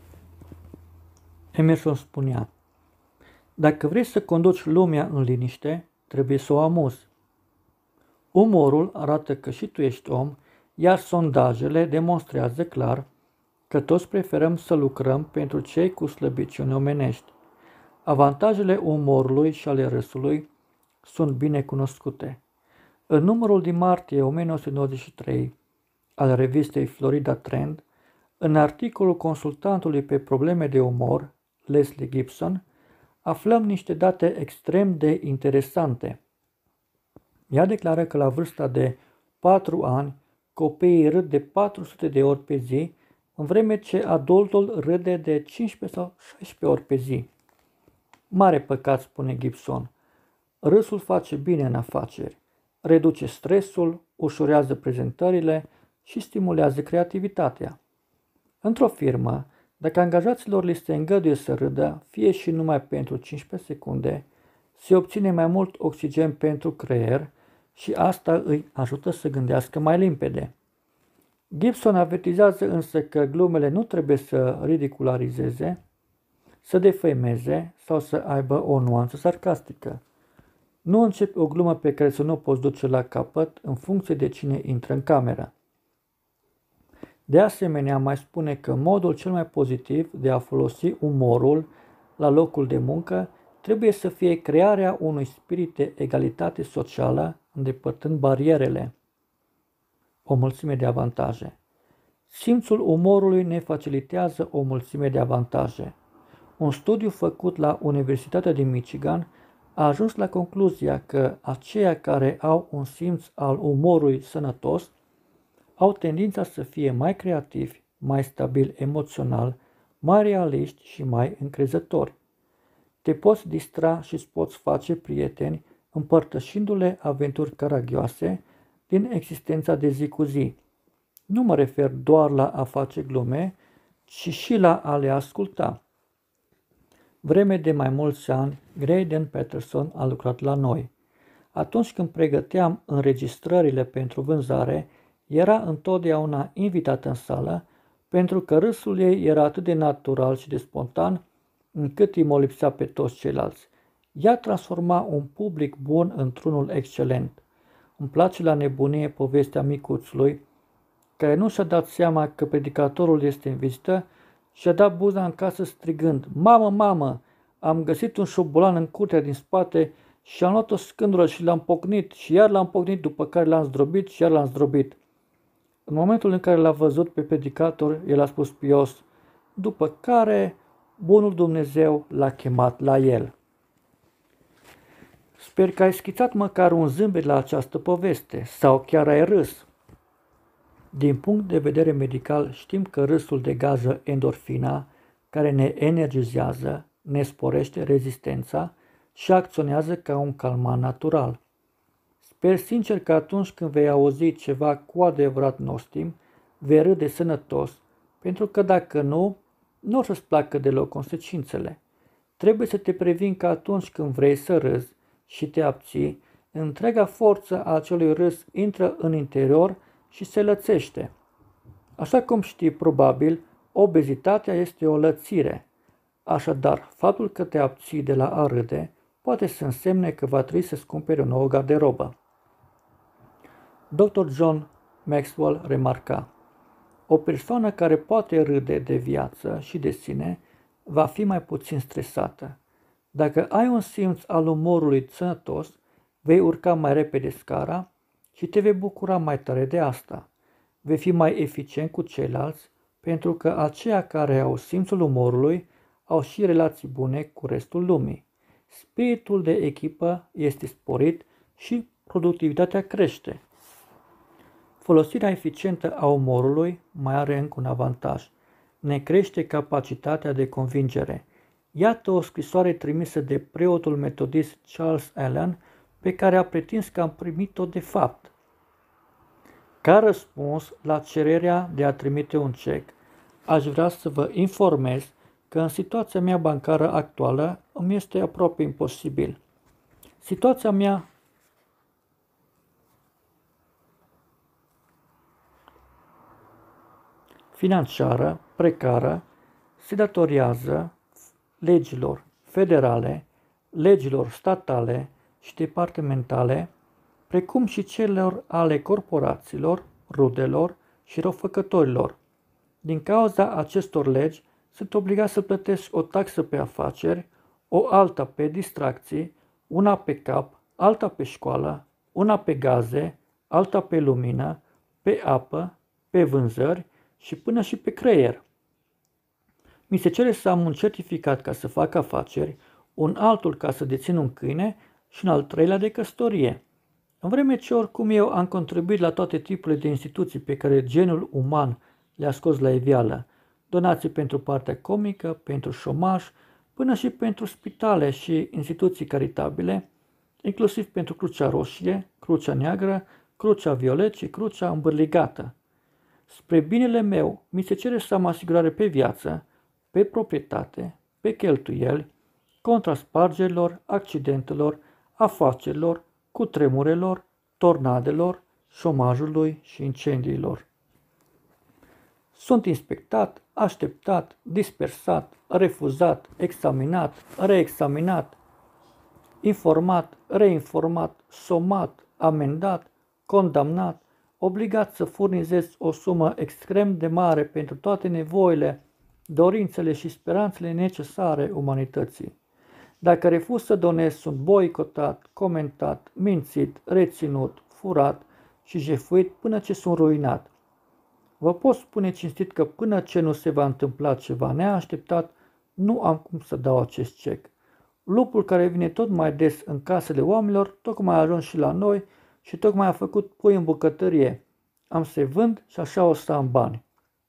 Emerson spunea: "Dacă vrei să conduci lumea în liniște, trebuie să o amuzi." Umorul arată că și tu ești om, iar sondajele demonstrează clar că toți preferăm să lucrăm pentru cei cu slăbiciuni omenești. Avantajele umorului și ale râsului sunt bine cunoscute. În numărul din martie o mie nouă sute nouăzeci și trei al revistei Florida Trend, în articolul consultantului pe probleme de umor, Leslie Gibson, aflăm niște date extrem de interesante. Ea declară că la vârsta de patru ani, copiii râd de patru sute de ori pe zi, în vreme ce adultul râde de cincisprezece sau șaisprezece ori pe zi. Mare păcat, spune Gibson. Râsul face bine în afaceri, reduce stresul, ușurează prezentările și stimulează creativitatea. Într-o firmă, dacă angajaților li se îngăduie să râdă, fie și numai pentru cincisprezece secunde, se obține mai mult oxigen pentru creier și asta îi ajută să gândească mai limpede. Gibson avertizează însă că glumele nu trebuie să ridicularizeze, să defăimeze sau să aibă o nuanță sarcastică. Nu începi o glumă pe care să nu o poți duce la capăt în funcție de cine intră în cameră. De asemenea, mai spune că modul cel mai pozitiv de a folosi umorul la locul de muncă trebuie să fie crearea unui spirit de egalitate socială, îndepărtând barierele. O mulțime de avantaje. Simțul umorului ne facilitează o mulțime de avantaje. Un studiu făcut la Universitatea din Michigan a ajuns la concluzia că aceia care au un simț al umorului sănătos au tendința să fie mai creativi, mai stabili emoțional, mai realiști și mai încrezători. Te poți distra și îți poți face prieteni împărtășindu-le aventuri caragioase din existența de zi cu zi. Nu mă refer doar la a face glume, ci și la a le asculta. Vreme de mai mulți ani, Graydon Peterson a lucrat la noi. Atunci când pregăteam înregistrările pentru vânzare, era întotdeauna invitată în sală, pentru că râsul ei era atât de natural și de spontan, încât îi molipsea pe toți ceilalți. Ea transforma un public bun într-unul excelent. Îmi place la nebunie povestea micuțului, care nu și-a dat seama că predicatorul este în vizită și a dat buza în casă strigând: "Mamă, mamă, am găsit un șobolan în curtea din spate și am luat o scândură și l-am pocnit și iar l-am pocnit, după care l-am zdrobit și iar l-am zdrobit." În momentul în care l-a văzut pe predicator, el a spus pios, după care bunul Dumnezeu l-a chemat la el. Sper că ai schițat măcar un zâmbet la această poveste sau chiar ai râs. Din punct de vedere medical, știm că râsul degajă endorfina, care ne energizează, ne sporește rezistența și acționează ca un calmant natural. Sper sincer că atunci când vei auzi ceva cu adevărat nostim, vei râde sănătos, pentru că dacă nu, nu o să-ți placă deloc consecințele. Trebuie să te previn că atunci când vrei să râzi și te abții, întreaga forță a acelui râs intră în interior și se lățește. Așa cum știi probabil, obezitatea este o lățire. Așadar, faptul că te abții de la a râde poate să însemne că va trebui să-ți cumperi o nouă garderobă. doctor John Maxwell remarca: o persoană care poate râde de viață și de sine va fi mai puțin stresată. Dacă ai un simț al umorului sănătos, vei urca mai repede scara și te vei bucura mai tare de asta. Vei fi mai eficient cu ceilalți, pentru că aceia care au simțul umorului au și relații bune cu restul lumii. Spiritul de echipă este sporit și productivitatea crește. Folosirea eficientă a umorului mai are încă un avantaj. Ne crește capacitatea de convingere. Iată o scrisoare trimisă de preotul metodist Charles Allen, pe care a pretins că am primit-o de fapt. Ca răspuns la cererea de a trimite un cec, aș vrea să vă informez că în situația mea bancară actuală îmi este aproape imposibil. Situația mea financiară, precară, se datorează legilor federale, legilor statale și departamentale, precum și celor ale corporațiilor, rudelor și răufăcătorilor. Din cauza acestor legi, sunt obligat să plătesc o taxă pe afaceri, o alta pe distracții, una pe cap, alta pe școală, una pe gaze, alta pe lumină, pe apă, pe vânzări și până și pe creier. Mi se cere să am un certificat ca să fac afaceri, un altul ca să dețin un câine și un al treilea de căsătorie. În vreme ce oricum eu am contribuit la toate tipurile de instituții pe care genul uman le-a scos la iveală, donații pentru partea comică, pentru șomaj, până și pentru spitale și instituții caritabile, inclusiv pentru Crucea Roșie, Crucea Neagră, Crucea Violet și Crucea Îmbârligată. Spre binele meu, mi se cere să am asigurare pe viață, pe proprietate, pe cheltuieli, contra spargerilor, accidentelor, afacerilor, cutremurelor, tornadelor, șomajului și incendiilor. Sunt inspectat, așteptat, dispersat, refuzat, examinat, reexaminat, informat, reinformat, somat, amendat, condamnat, obligat să furnizez o sumă extrem de mare pentru toate nevoile, dorințele și speranțele necesare umanității. Dacă refuz să donez, sunt boicotat, comentat, mințit, reținut, furat și jefuit până ce sunt ruinat. Vă pot spune cinstit că până ce nu se va întâmpla ceva neașteptat, nu am cum să dau acest cec. Lupul care vine tot mai des în casele oamenilor, tocmai a ajuns și la noi și tocmai a făcut pui în bucătărie. Am să-i vând și așa o să am bani.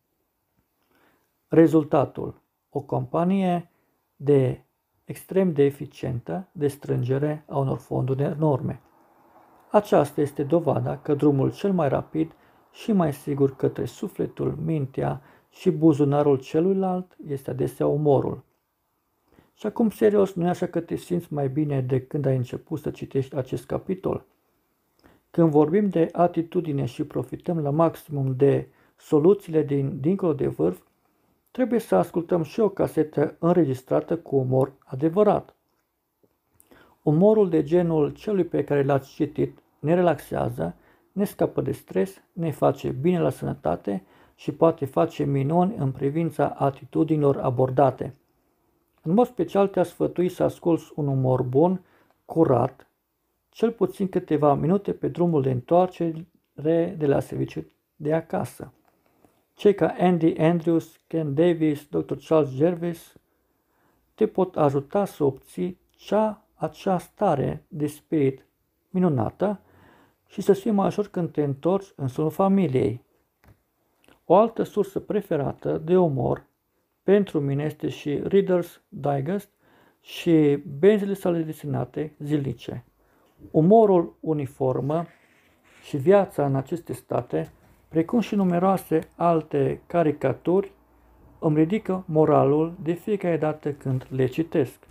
Rezultatul: o companie de extrem de eficientă de strângere a unor fonduri enorme. Aceasta este dovada că drumul cel mai rapid și mai sigur către sufletul, mintea și buzunarul celuilalt este adesea umorul. Și acum, serios, nu e așa că te simți mai bine de când ai început să citești acest capitol? Când vorbim de atitudine și profităm la maximum de soluțiile din dincolo de vârf, trebuie să ascultăm și o casetă înregistrată cu umor adevărat. Umorul de genul celui pe care l-ați citit ne relaxează, ne scapă de stres, ne face bine la sănătate și poate face minuni în privința atitudinilor abordate. În mod special te-aș sfătui să asculți un umor bun, curat, cel puțin câteva minute pe drumul de întoarcere de la serviciu de acasă. Cei ca Andy Andrews, Ken Davis, doctor Charles Jervis te pot ajuta să obții cea, acea stare de spirit minunată și să fii mai ușor când te întorci în sunul familiei. O altă sursă preferată de umor pentru mine este și Reader's Digest și benzile sale desenate zilnice. Umorul uniformă și viața în aceste state, precum și numeroase alte caricaturi, îmi ridică moralul de fiecare dată când le citesc.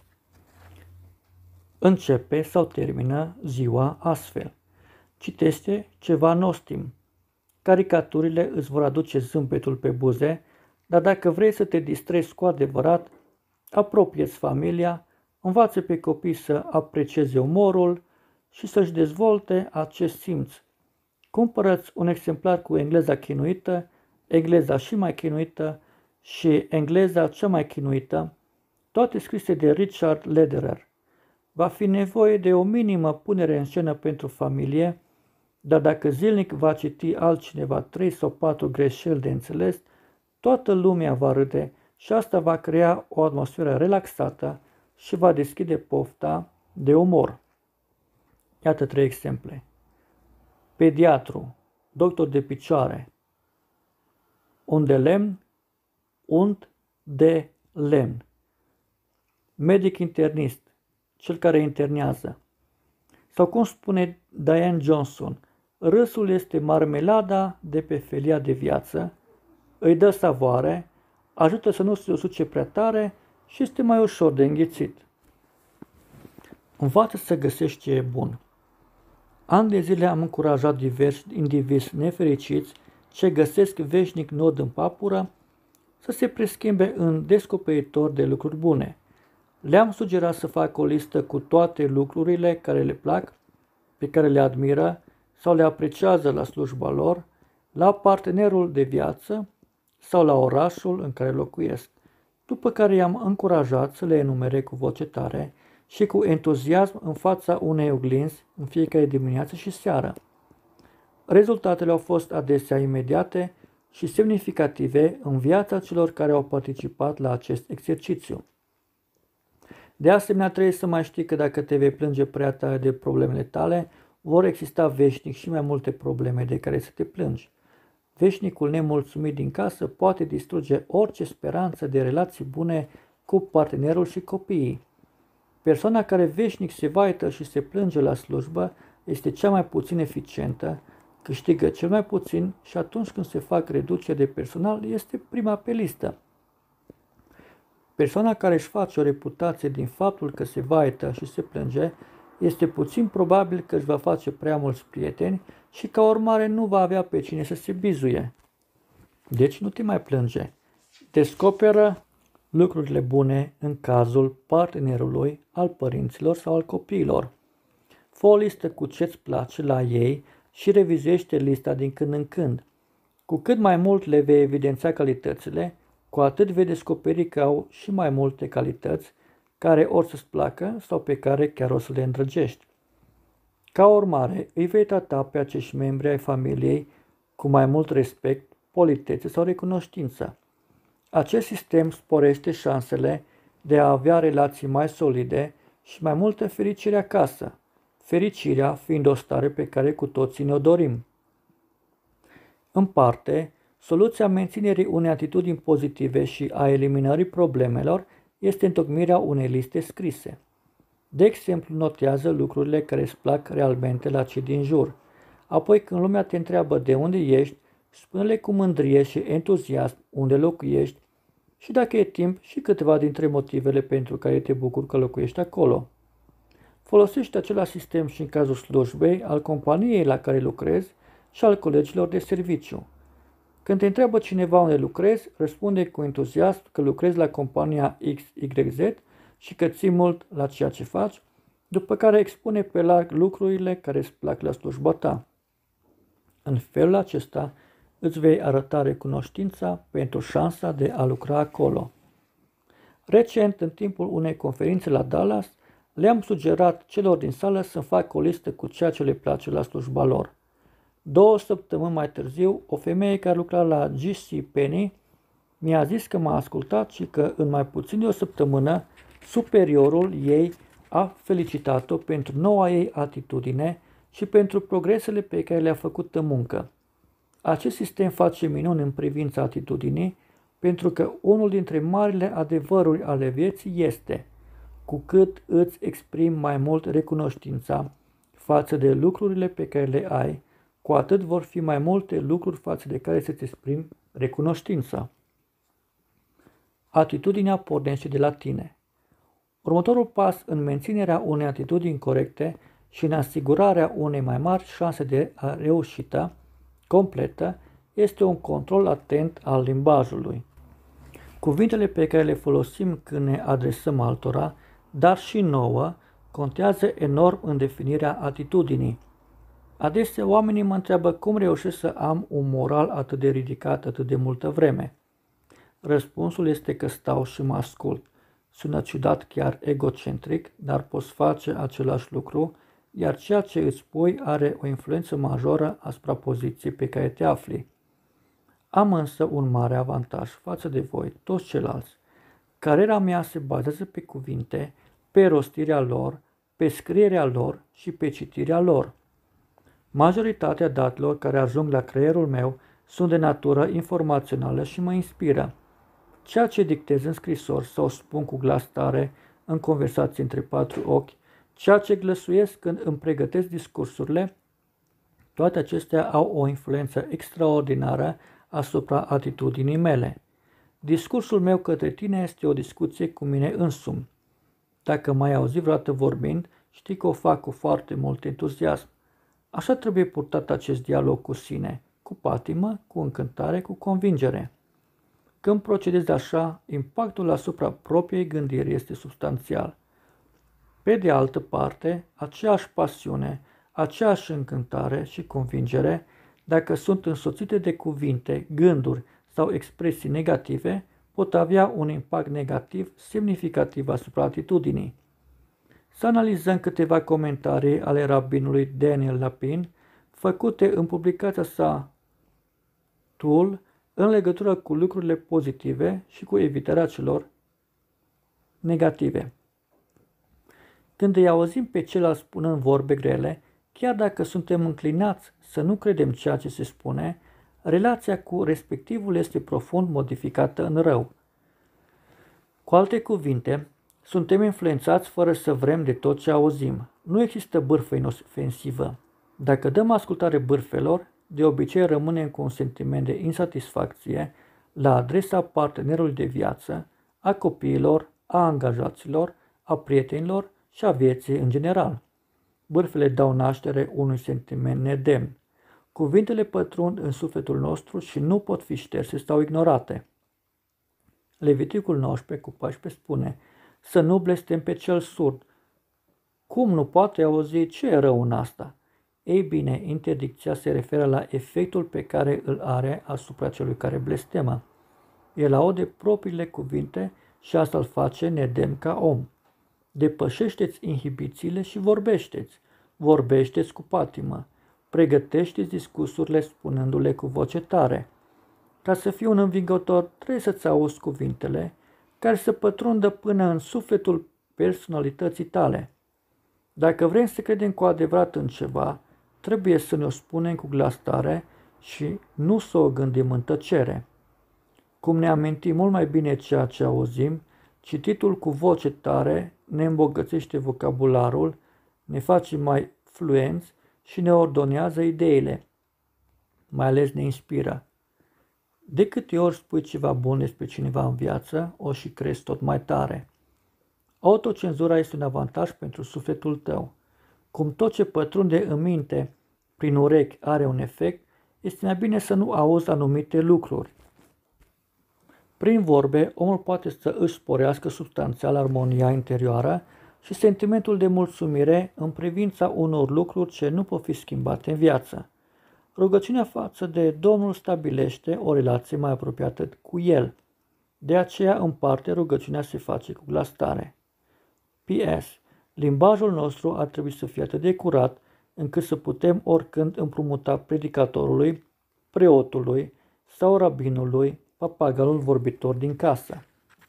Începe sau termină ziua astfel. Citește ceva nostim. Caricaturile îți vor aduce zâmbetul pe buze, dar dacă vrei să te distrezi cu adevărat, apropie-ți familia, învață pe copii să aprecieze umorul și să-și dezvolte acest simț. Cumpără-ți un exemplar cu engleza chinuită, engleza și mai chinuită și engleza cea mai chinuită, toate scrise de Richard Lederer. Va fi nevoie de o minimă punere în scenă pentru familie, dar dacă zilnic va citi altcineva trei sau patru greșeli de înțeles, toată lumea va râde și asta va crea o atmosferă relaxată și va deschide pofta de umor. Iată trei exemple. Pediatru, doctor de picioare, un de lemn, unt de lemn. Medic internist, cel care internează. Sau cum spune Diane Johnson, râsul este marmelada de pe felia de viață, îi dă savoare, ajută să nu se usuce prea tare și este mai ușor de înghițit. Învață să găsești ce e bun. Ani de zile am încurajat diversi indivizi nefericiți ce găsesc veșnic nod în papură să se preschimbe în descoperitori de lucruri bune. Le-am sugerat să facă o listă cu toate lucrurile care le plac, pe care le admiră sau le apreciază la slujba lor, la partenerul de viață sau la orașul în care locuiesc, după care i-am încurajat să le enumere cu voce tare și cu entuziasm în fața unei oglinzi în fiecare dimineață și seară. Rezultatele au fost adesea imediate și semnificative în viața celor care au participat la acest exercițiu. De asemenea, trebuie să mai știi că dacă te vei plânge prea tare de problemele tale, vor exista veșnic și mai multe probleme de care să te plângi. Veșnicul nemulțumit din casă poate distruge orice speranță de relații bune cu partenerul și copiii. Persoana care veșnic se vaită și se plânge la slujbă este cea mai puțin eficientă, câștigă cel mai puțin și atunci când se fac reduceri de personal este prima pe listă. Persoana care își face o reputație din faptul că se vaită și se plânge este puțin probabil că își va face prea mulți prieteni și ca urmare nu va avea pe cine să se bizuie. Deci nu te mai plânge. Descoperă lucrurile bune în cazul partenerului, al părinților sau al copiilor. Fă o listă cu ce-ți place la ei și revizuiește lista din când în când. Cu cât mai mult le vei evidența calitățile, cu atât vei descoperi că au și mai multe calități care ori să-ți placă sau pe care chiar o să le îndrăgești. Ca urmare, îi vei trata pe acești membri ai familiei cu mai mult respect, politețe sau recunoștință. Acest sistem sporește șansele de a avea relații mai solide și mai multă fericire acasă, fericirea fiind o stare pe care cu toții ne-o dorim. În parte, soluția menținerii unei atitudini pozitive și a eliminării problemelor este întocmirea unei liste scrise. De exemplu, notează lucrurile care îți plac realmente la cei din jur. Apoi, când lumea te întreabă de unde ești, spune-le cu mândrie și entuziasm unde locuiești și, dacă e timp, și câteva dintre motivele pentru care te bucuri că locuiești acolo. Folosește același sistem și în cazul slujbei, al companiei la care lucrezi și al colegilor de serviciu. Când te întreabă cineva unde lucrezi, răspunde cu entuziasm că lucrezi la compania X Y Z și că ții mult la ceea ce faci, după care expune pe larg lucrurile care îți plac la slujba ta. În felul acesta îți vei arăta recunoștința pentru șansa de a lucra acolo. Recent, în timpul unei conferințe la Dallas, le-am sugerat celor din sală să facă o listă cu ceea ce le place la slujba lor. Două săptămâni mai târziu, o femeie care lucra la J C Penney mi-a zis că m-a ascultat și că în mai puțin de o săptămână superiorul ei a felicitat-o pentru noua ei atitudine și pentru progresele pe care le-a făcut în muncă. Acest sistem face minuni în privința atitudinii pentru că unul dintre marile adevăruri ale vieții este: cu cât îți exprimi mai mult recunoștința față de lucrurile pe care le ai, cu atât vor fi mai multe lucruri față de care să-ți exprimi recunoștința. Atitudinea pornește de la tine. Următorul pas în menținerea unei atitudini corecte și în asigurarea unei mai mari șanse de reușită completă este un control atent al limbajului. Cuvintele pe care le folosim când ne adresăm altora, dar și nouă, contează enorm în definirea atitudinii. Adesea oamenii mă întreabă cum reușesc să am un moral atât de ridicat atât de multă vreme. Răspunsul este că stau și mă ascult. Sună ciudat, chiar egocentric, dar poți face același lucru, iar ceea ce îți spui are o influență majoră asupra poziției pe care te afli. Am însă un mare avantaj față de voi, toți ceilalți. Cariera mea se bazează pe cuvinte, pe rostirea lor, pe scrierea lor și pe citirea lor. Majoritatea datelor care ajung la creierul meu sunt de natură informațională și mă inspiră. Ceea ce dictez în scrisori sau spun cu glas tare în conversații între patru ochi, ceea ce glăsuiesc când îmi pregătesc discursurile, toate acestea au o influență extraordinară asupra atitudinii mele. Discursul meu către tine este o discuție cu mine însumi. Dacă m-ai auzit vreodată vorbind, știi că o fac cu foarte mult entuziasm. Așa trebuie purtat acest dialog cu sine, cu patimă, cu încântare, cu convingere. Când procedezi așa, impactul asupra propriei gândiri este substanțial. Pe de altă parte, aceeași pasiune, aceeași încântare și convingere, dacă sunt însoțite de cuvinte, gânduri sau expresii negative, pot avea un impact negativ semnificativ asupra atitudinii. Să analizăm câteva comentarii ale rabinului Daniel Lapin, făcute în publicația sa Tool, în legătură cu lucrurile pozitive și cu evitarea celor negative. Când îi auzim pe ceilalți spunând vorbe grele, chiar dacă suntem înclinați să nu credem ceea ce se spune, relația cu respectivul este profund modificată în rău. Cu alte cuvinte, suntem influențați fără să vrem de tot ce auzim. Nu există bârfă inofensivă. Dacă dăm ascultare bârfelor, de obicei rămânem cu un sentiment de insatisfacție la adresa partenerului de viață, a copiilor, a angajaților, a prietenilor și a vieții în general. Bârfele dau naștere unui sentiment nedemn. Cuvintele pătrund în sufletul nostru și nu pot fi șterse sau ignorate. Leviticul nouăsprezece cu paisprezece spune: să nu blestem pe cel surd. Cum nu poate auzi? Ce e rău în asta? Ei bine, interdicția se referă la efectul pe care îl are asupra celui care blestemă. El aude propriile cuvinte și asta îl face nedemn ca om. Depășește-ți inhibițiile și vorbește-ți. Vorbește-ți cu patimă. Pregătește-ți discursurile spunându-le cu voce tare. Ca să fii un învingător, trebuie să-ți auzi cuvintele care să pătrundă până în sufletul personalității tale. Dacă vrem să credem cu adevărat în ceva, trebuie să ne-o spunem cu glas tare și nu să o gândim în tăcere. Cum ne amintim mult mai bine ceea ce auzim, cititul cu voce tare ne îmbogățește vocabularul, ne face mai fluenți și ne ordonează ideile, mai ales ne inspiră. De câte ori spui ceva bun despre cineva în viață, o și crezi tot mai tare. Autocenzura este un avantaj pentru sufletul tău. Cum tot ce pătrunde în minte prin urechi are un efect, este mai bine să nu auzi anumite lucruri. Prin vorbe, omul poate să își sporească substanțial armonia interioară și sentimentul de mulțumire în privința unor lucruri ce nu pot fi schimbate în viață. Rugăciunea față de Domnul stabilește o relație mai apropiată cu El. De aceea, în parte, rugăciunea se face cu glas tare. P S. Limbajul nostru ar trebui să fie atât de curat încât să putem oricând împrumuta predicatorului, preotului sau rabinului papagalul vorbitor din casă.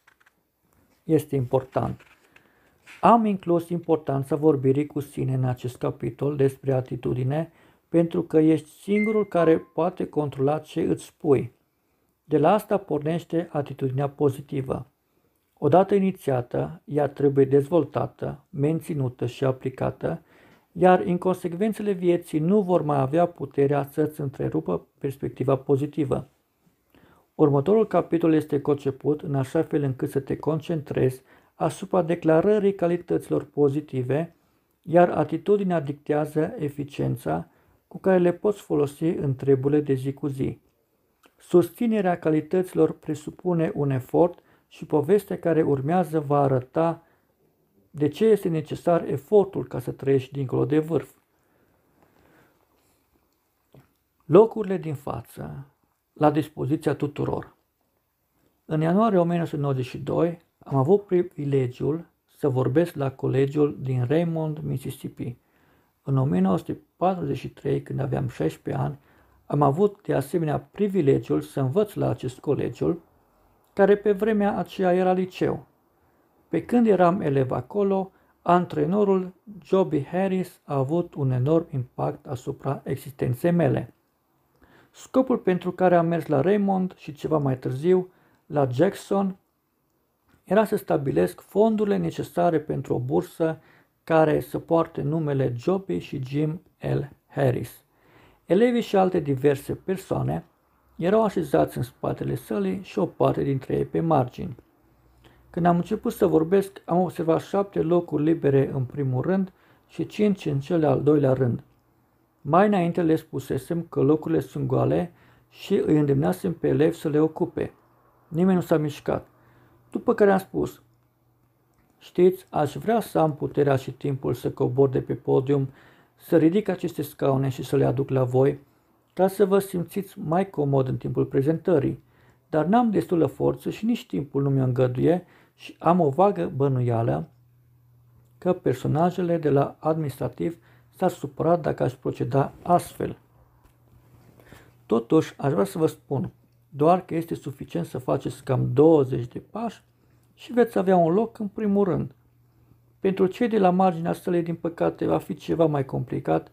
Este important. Am inclus importanța vorbirii cu sine în acest capitol despre atitudine pentru că ești singurul care poate controla ce îți spui. De la asta pornește atitudinea pozitivă. Odată inițiată, ea trebuie dezvoltată, menținută și aplicată, iar inconsecvențele vieții nu vor mai avea puterea să-ți întrerupă perspectiva pozitivă. Următorul capitol este conceput în așa fel încât să te concentrezi asupra declarării calităților pozitive, iar atitudinea dictează eficiența cu care le poți folosi în treburile de zi cu zi. Susținerea calităților presupune un efort și povestea care urmează va arăta de ce este necesar efortul ca să trăiești dincolo de vârf. Locurile din față, la dispoziția tuturor. În ianuarie o mie nouă sute nouăzeci și doi am avut privilegiul să vorbesc la colegiul din Raymond, Mississippi. În o mie nouă sute patruzeci și trei, când aveam șaisprezece ani, am avut de asemenea privilegiul să învăț la acest colegiul, care pe vremea aceea era liceu. Pe când eram elev acolo, antrenorul Joby Harris a avut un enorm impact asupra existenței mele. Scopul pentru care am mers la Raymond și ceva mai târziu la Jackson era să stabilesc fondurile necesare pentru o bursă care să poarte numele Joby și Jim L. Harris. Elevii și alte diverse persoane erau așezați în spatele sălii și o parte dintre ei pe margini. Când am început să vorbesc, am observat șapte locuri libere în primul rând și cinci în cel al doilea rând. Mai înainte le spusesem că locurile sunt goale și îi îndemnasem pe elevi să le ocupe. Nimeni nu s-a mișcat. După care am spus: știți, aș vrea să am puterea și timpul să cobor de pe podium, să ridic aceste scaune și să le aduc la voi, ca să vă simțiți mai comod în timpul prezentării, dar n-am destulă forță și nici timpul nu mi-o îngăduie și am o vagă bănuială că personajele de la administrativ s-ar supăra dacă aș proceda astfel. Totuși, aș vrea să vă spun doar că este suficient să faceți cam douăzeci de pași și veți avea un loc în primul rând. Pentru cei de la marginea sălii, din păcate, va fi ceva mai complicat,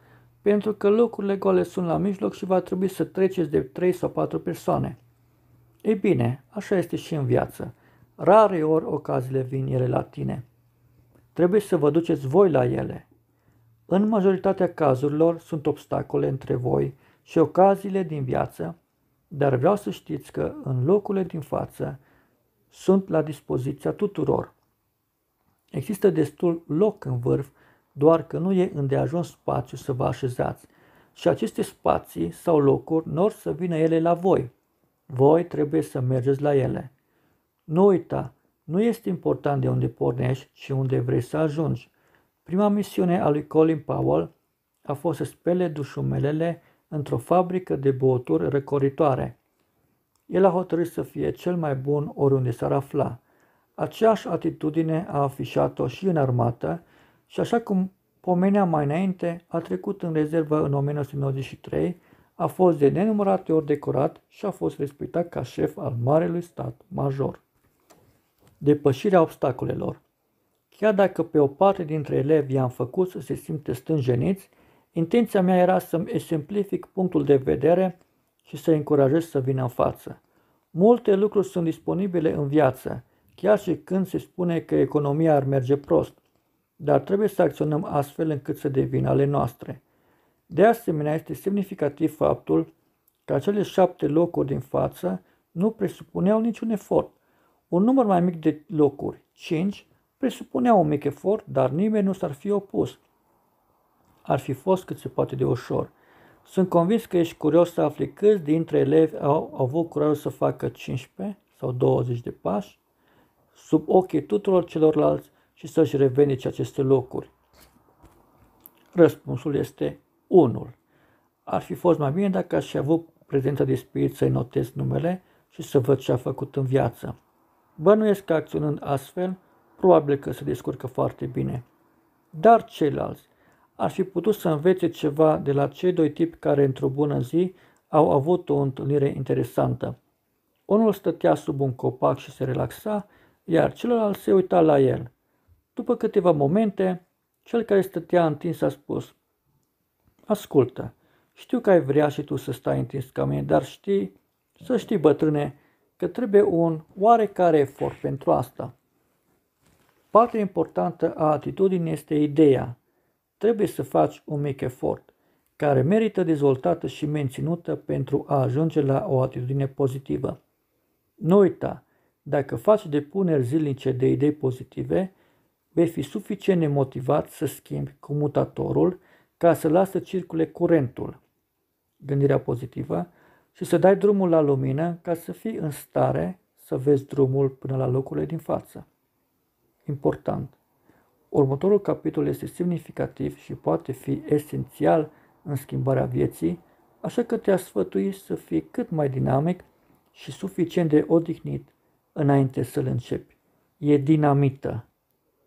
pentru că locurile goale sunt la mijloc și va trebui să treceți de trei sau patru persoane. Ei bine, așa este și în viață. Rare ori ocaziile vin ele la tine. Trebuie să vă duceți voi la ele. În majoritatea cazurilor sunt obstacole între voi și ocaziile din viață, dar vreau să știți că în locurile din față sunt la dispoziția tuturor. Există destul loc în vârf, doar că nu e îndeajuns spațiu să vă așezați și aceste spații sau locuri nu or să vină ele la voi. Voi trebuie să mergeți la ele. Nu uita, nu este important de unde pornești și unde vrei să ajungi. Prima misiune a lui Colin Powell a fost să spele dușumelele într-o fabrică de băuturi răcoritoare. El a hotărât să fie cel mai bun oriunde s-ar afla. Aceeași atitudine a afișat-o și în armată și, așa cum pomeneam mai înainte, a trecut în rezervă în o mie nouă sute nouăzeci și trei, a fost de nenumărate ori decorat și a fost respectat ca șef al Marelui Stat Major. Depășirea obstacolelor. Chiar dacă pe o parte dintre elevi i-am făcut să se simte stânjeniți, intenția mea era să-mi exemplific punctul de vedere și să-i încurajez să vină în față. Multe lucruri sunt disponibile în viață, chiar și când se spune că economia ar merge prost, dar trebuie să acționăm astfel încât să devină ale noastre. De asemenea, este semnificativ faptul că acele șapte locuri din față nu presupuneau niciun efort. Un număr mai mic de locuri, cinci, presupunea un mic efort, dar nimeni nu s-ar fi opus. Ar fi fost cât se poate de ușor. Sunt convins că ești curios să afli câți dintre elevi au, au avut curajul să facă cincisprezece sau douăzeci de pași sub ochii tuturor celorlalți și să-și revendice aceste locuri. Răspunsul este unul. Ar fi fost mai bine dacă aș fi avut prezența de spirit să-i notez numele și să văd ce a făcut în viață. Bănuiesc că acționând astfel, probabil că se descurcă foarte bine. Dar ceilalți ar fi putut să învețe ceva de la cei doi tipi care într-o bună zi au avut o întâlnire interesantă. Unul stătea sub un copac și se relaxa, iar celălalt se uita la el. După câteva momente, cel care stătea întins a spus: "Ascultă, știu că ai vrea și tu să stai întins ca mine, dar știi, să știi, bătrâne, că trebuie un oarecare efort pentru asta." Partea importantă a atitudinii este ideea. Trebuie să faci un mic efort, care merită dezvoltată și menținută pentru a ajunge la o atitudine pozitivă. Nu uita, dacă faci depuneri zilnice de idei pozitive, vei fi suficient de motivat să schimbi comutatorul ca să lasă circule curentul, gândirea pozitivă, și să dai drumul la lumină ca să fii în stare să vezi drumul până la locurile din față. Important. Următorul capitol este semnificativ și poate fi esențial în schimbarea vieții, așa că te-aș sfătui să fii cât mai dinamic și suficient de odihnit înainte să-l începi. E dinamită.